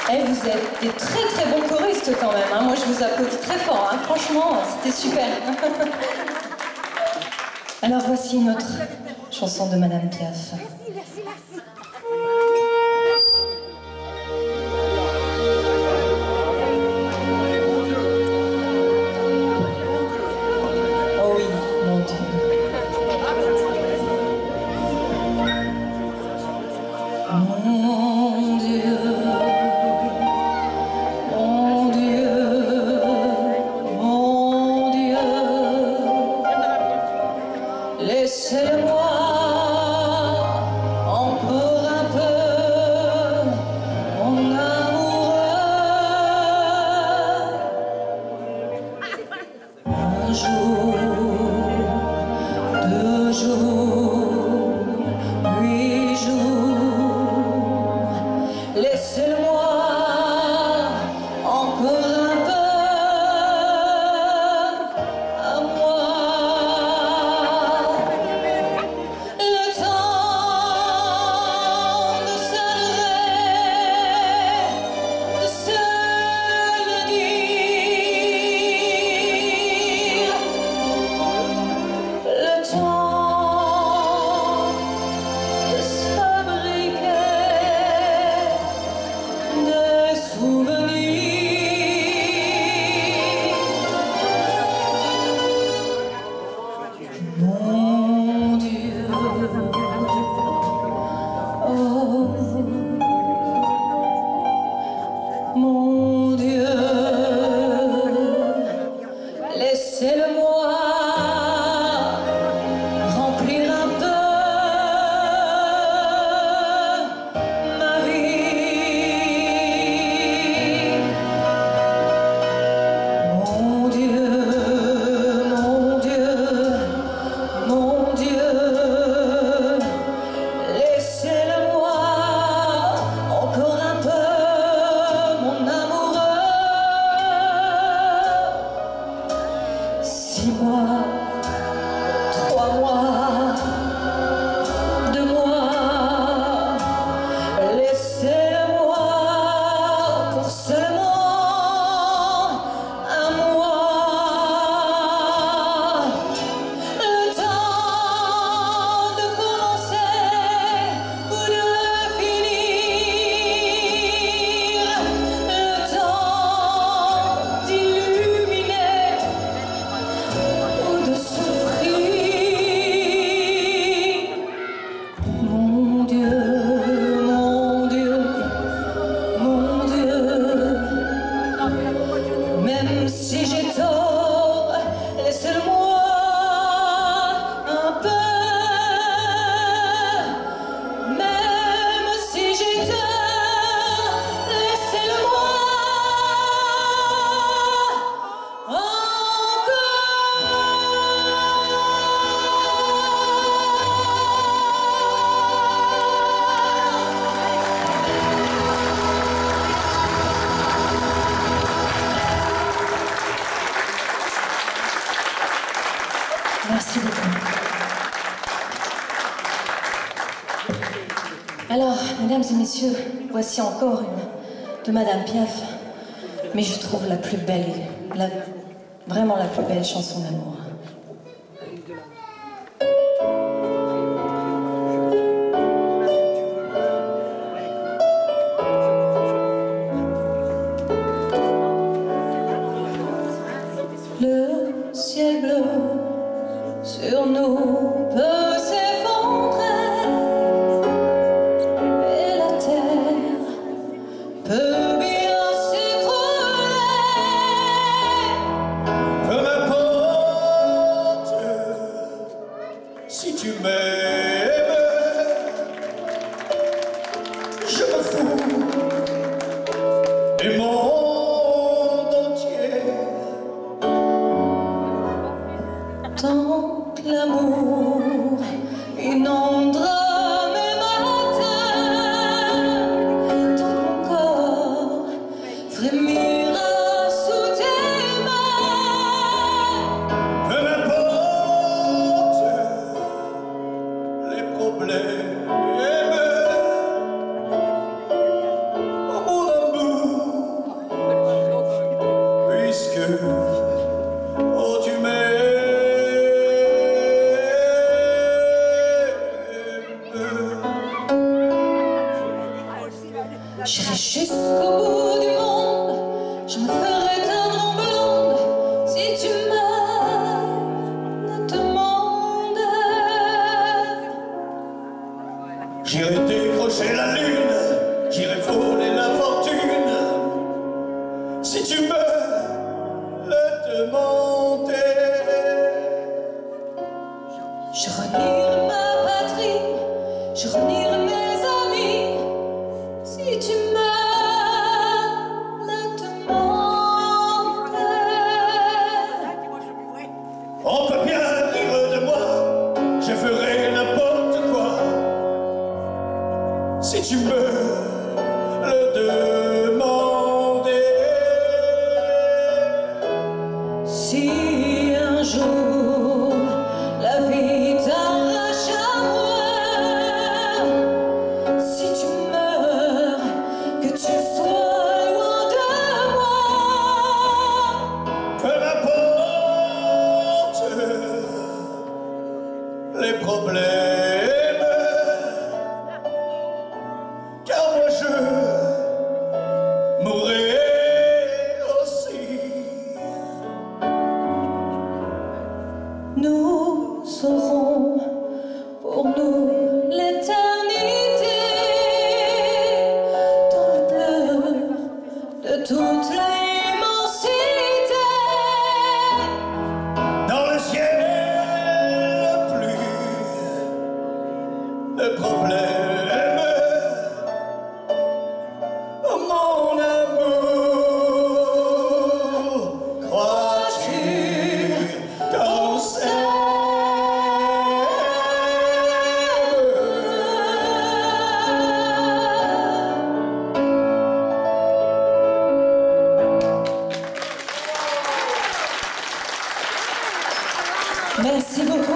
Eh, vous êtes des très très bons choristes quand même, hein. Moi je vous applaudis très fort, hein. Franchement, c'était super. Alors voici une autre chanson de Madame Piaf. Merci, merci. Oh oui, mon Dieu. Mon Dieu, mon Dieu, mon Dieu, laissez-moi encore un peu, mon amoureux. Un jour, 2 jours, 8 jours, laissez-moi encore un peu à moi. Le temps de s'adorer, de se le dire. Le temps de se fabriquer des souvenirs. Mon Dieu, oh, mon Dieu, laissez-le-moi remplir un peu ma vie. Mon Dieu, mon Dieu, mon Dieu, laissez-le-moi encore un peu, mon amoureux. 6 mois, 3 mois, 2 mois, laissez-le-moi pour seulement un mois. Le temps de commencer ou de finir, le temps d'illuminer ou de souffrir. Mon Dieu, mon Dieu, mon Dieu, même si j'ai tort, laissez-le-moi un peu. Même si j'ai tort, laissez-le-moi Merci beaucoup. Alors, mesdames et messieurs, voici encore une de Madame Piaf, mais je trouve la plus belle, vraiment la plus belle chanson d'amour. Le ciel bleu sur nous peut s'effondrer et la terre peut bien s'écrouler. Peu m'importe si tu m'aimes, je me fous du monde entier. Tant que l'amour inondera mes matins, tant que mon corps J'irai jusqu'au bout du monde, je me ferai teindre en blonde si tu me demandes. J'irai décrocher la lune, j'irai voler la fortune, si tu me le demandais. Je renierai ma patrie, je renierai mes amis, si tu me le demandais. On peut bien rire de moi, je ferai n'importe quoi, si tu me le demandais. Si un jour la vie t'arrache à moi, si tu meurs, que tu sois loin de moi. Peu m'importe les problèmes, car moi je mourrai aussi. Nous aurons pour nous l'éternité dans le bleu de toute l'immensité. Dans le ciel, plus de problèmes, oh mon amour, crois-tu qu'on s'aime? Merci beaucoup.